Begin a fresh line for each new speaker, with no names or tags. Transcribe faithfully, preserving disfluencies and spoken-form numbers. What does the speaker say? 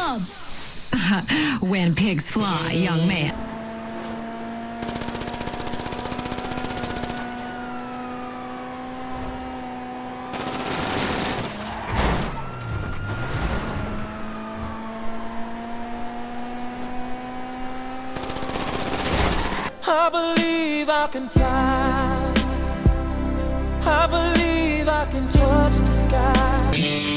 job. When pigs fly, young man.
I believe I can fly. I believe I can touch the sky.